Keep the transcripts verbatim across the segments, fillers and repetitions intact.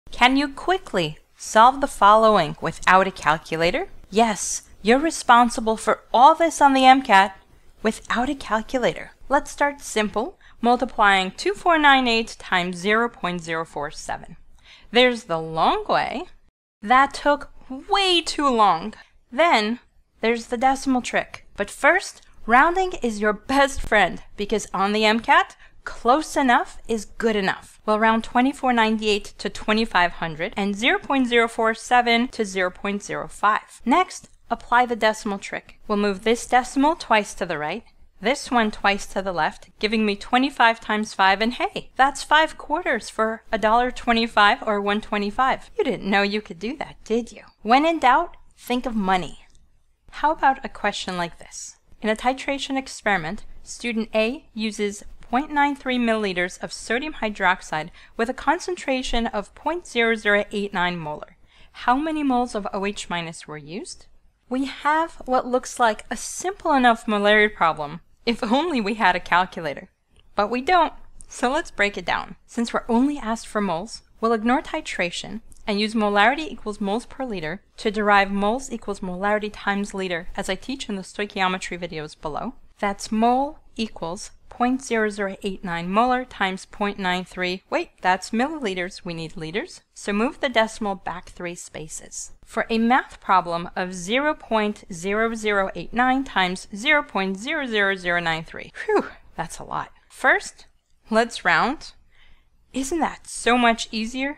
Can you quickly solve the following without a calculator? Yes, you're responsible for all this on the MCAT without a calculator. Let's start simple, multiplying two thousand four hundred ninety-eight times zero point zero four seven. There's the long way. That took way too long. Then there's the decimal trick. But first, rounding is your best friend because on the MCAT, close enough is good enough. We'll round two thousand four hundred ninety-eight to twenty-five hundred and zero point zero four seven to zero point zero five. Next, apply the decimal trick. We'll move this decimal twice to the right, this one twice to the left, giving me twenty-five times five, and hey, that's five quarters for one dollar twenty-five or one twenty-five. You didn't know you could do that, did you? When in doubt, think of money. How about a question like this? In a titration experiment, student A uses zero point nine three milliliters of sodium hydroxide with a concentration of zero point zero zero eight nine molar. How many moles of OH minus were used? We have what looks like a simple enough molarity problem if only we had a calculator. But we don't, so let's break it down. Since we're only asked for moles, we'll ignore titration and use molarity equals moles per liter to derive moles equals molarity times liter as I teach in the stoichiometry videos below. That's mole equals zero point zero zero eight nine molar times zero point nine three. Wait, that's milliliters. We need liters. So move the decimal back three spaces. For a math problem of zero point zero zero eight nine times zero point zero zero zero nine three. Whew, that's a lot. First, let's round. Isn't that so much easier?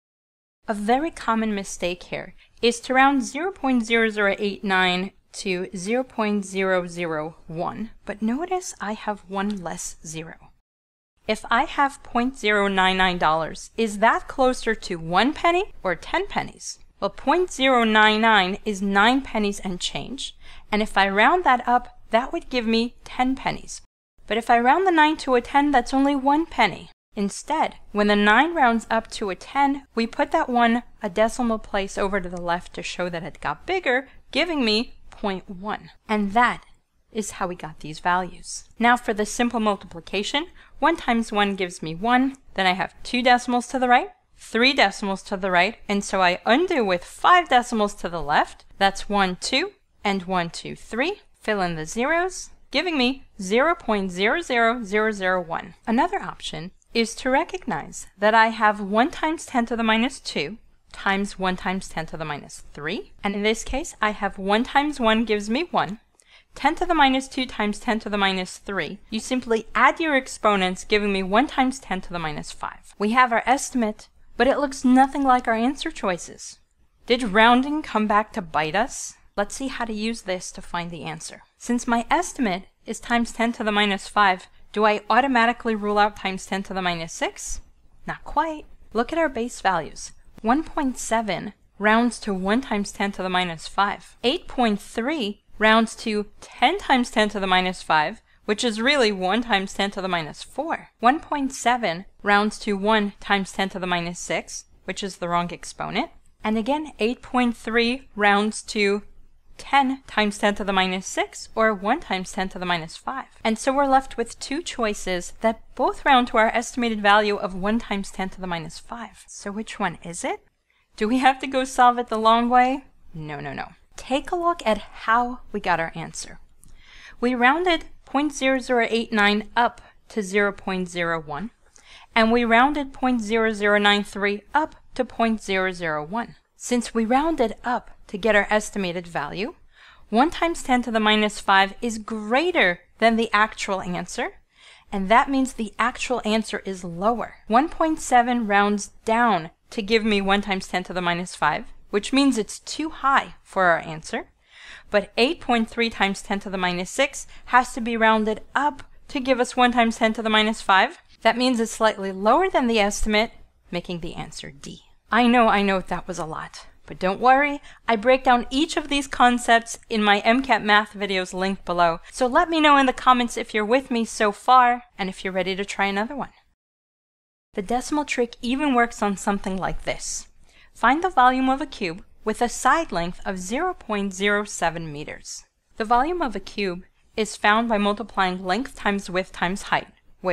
A very common mistake here is to round zero point zero zero eight nine to zero point zero zero one, but notice I have one less zero. If I have zero point zero nine nine dollars, is that closer to one penny or ten pennies? Well, zero point zero nine nine is nine pennies and change, and if I round that up, that would give me ten pennies. But if I round the nine to a ten, that's only one penny. Instead, when the nine rounds up to a ten, we put that one a decimal place over to the left to show that it got bigger, giving me zero point one. And that is how we got these values. Now for the simple multiplication, one times one gives me one, then I have two decimals to the right, three decimals to the right, and so I undo with five decimals to the left. That's one, two, and one, two, three. Fill in the zeros, giving me zero point zero zero zero zero one. Another option is to recognize that I have one times ten to the minus two times one times ten to the minus three. And in this case, I have one times one gives me one. ten to the minus two times ten to the minus three. You simply add your exponents, giving me one times ten to the minus five. We have our estimate, but it looks nothing like our answer choices. Did rounding come back to bite us? Let's see how to use this to find the answer. Since my estimate is times ten to the minus five, do I automatically rule out times ten to the minus six? Not quite. Look at our base values. one point seven rounds to one times ten to the minus five. eight point three rounds to ten times ten to the minus five, which is really one times ten to the minus four. one point seven rounds to one times ten to the minus six, which is the wrong exponent. And again, eight point three rounds to ten times ten to the minus six, or one times ten to the minus five. And so we're left with two choices that both round to our estimated value of one times ten to the minus five. So which one is it? Do we have to go solve it the long way? No, no, no. Take a look at how we got our answer. We rounded zero point zero zero eight nine up to zero point zero one, and we rounded zero point zero zero nine three up to zero point zero zero one. Since we rounded up to get our estimated value, one times ten to the minus five is greater than the actual answer, and that means the actual answer is lower. one point seven rounds down to give me one times ten to the minus five, which means it's too high for our answer, but eight point three times ten to the minus six has to be rounded up to give us one times ten to the minus five. That means it's slightly lower than the estimate, making the answer D. I know, I know that was a lot. But don't worry, I break down each of these concepts in my MCAT math videos linked below. So let me know in the comments if you're with me so far, and if you're ready to try another one. The decimal trick even works on something like this. Find the volume of a cube with a side length of zero point zero seven meters. The volume of a cube is found by multiplying length times width times height, which,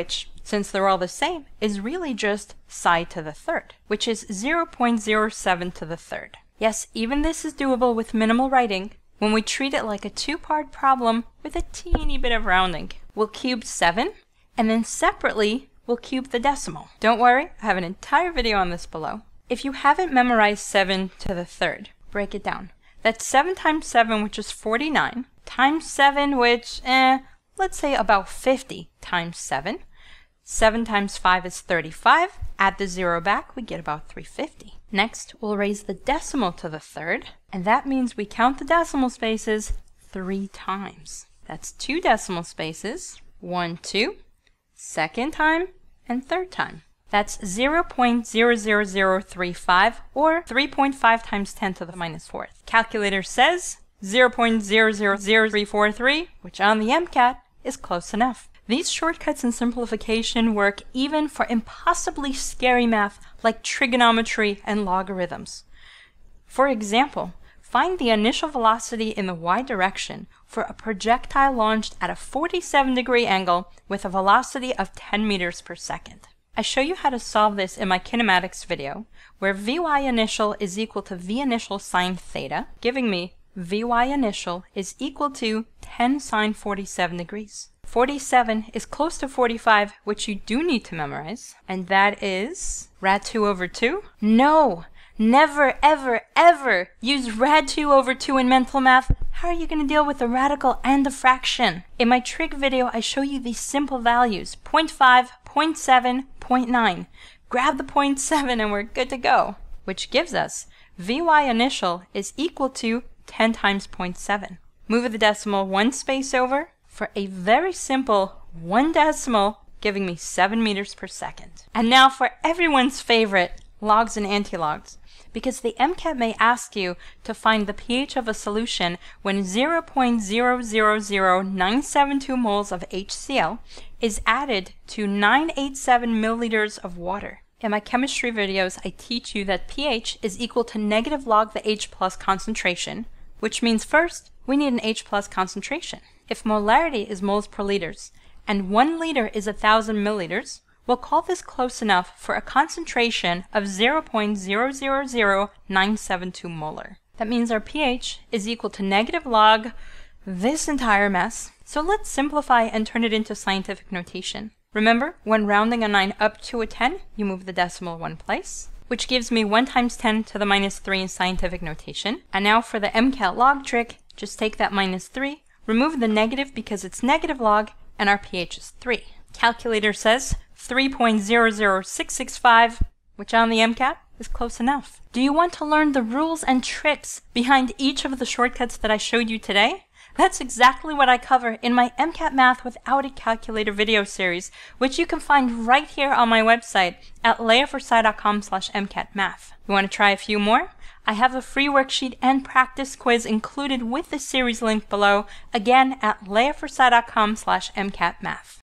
since they're all the same, is really just psi to the third, which is zero point zero seven to the third. Yes, even this is doable with minimal writing when we treat it like a two-part problem with a teeny bit of rounding. We'll cube seven, and then separately, we'll cube the decimal. Don't worry, I have an entire video on this below. If you haven't memorized seven to the third, break it down. That's seven times seven, which is forty-nine, times seven, which, eh, let's say about fifty times seven. seven times five is thirty-five. Add the zero back, we get about three hundred fifty. Next, we'll raise the decimal to the third, and that means we count the decimal spaces three times. That's two decimal spaces, one, two, second time, and third time. That's zero point zero zero zero three five, or three point five times ten to the minus fourth. Calculator says zero point zero zero zero three four three, which on the MCAT is close enough. These shortcuts in simplification work even for impossibly scary math like trigonometry and logarithms. For example, find the initial velocity in the y direction for a projectile launched at a forty-seven degree angle with a velocity of ten meters per second. I show you how to solve this in my kinematics video, where Vy initial is equal to V initial sine theta, giving me Vy initial is equal to ten sine forty-seven degrees. forty-seven is close to forty-five, which you do need to memorize, and that is rad two over two. No! Never, ever, ever use rad two over two in mental math. How are you going to deal with a radical and a fraction? In my trig video, I show you these simple values, zero point five, zero point seven, zero point nine. Grab the zero point seven and we're good to go, which gives us Vy initial is equal to ten times zero point seven. Move the decimal one space over for a very simple one decimal, giving me seven meters per second. And now for everyone's favorite, logs and antilogs. Because the MCAT may ask you to find the pH of a solution when zero point zero zero zero nine seven two moles of HCl is added to nine hundred eighty-seven milliliters of water. In my chemistry videos, I teach you that pH is equal to negative log the H plus concentration, which means first, we need an H plus concentration. If molarity is moles per liters, and one liter is one thousand milliliters, we'll call this close enough for a concentration of zero point zero zero zero nine seven two molar. That means our pH is equal to negative log this entire mess. So let's simplify and turn it into scientific notation. Remember, when rounding a nine up to a ten, you move the decimal one place, which gives me one times ten to the minus three in scientific notation. And now for the MCAT log trick, just take that minus three, remove the negative because it's negative log, and our pH is three. Calculator says three point zero zero six six five, which on the MCAT is close enough. Do you want to learn the rules and tricks behind each of the shortcuts that I showed you today? That's exactly what I cover in my MCAT Math Without a Calculator video series, which you can find right here on my website at leahforsyth dot com slash mcatmath. You want to try a few more? I have a free worksheet and practice quiz included with the series link below, again at leahforsyth dot com slash mcatmath.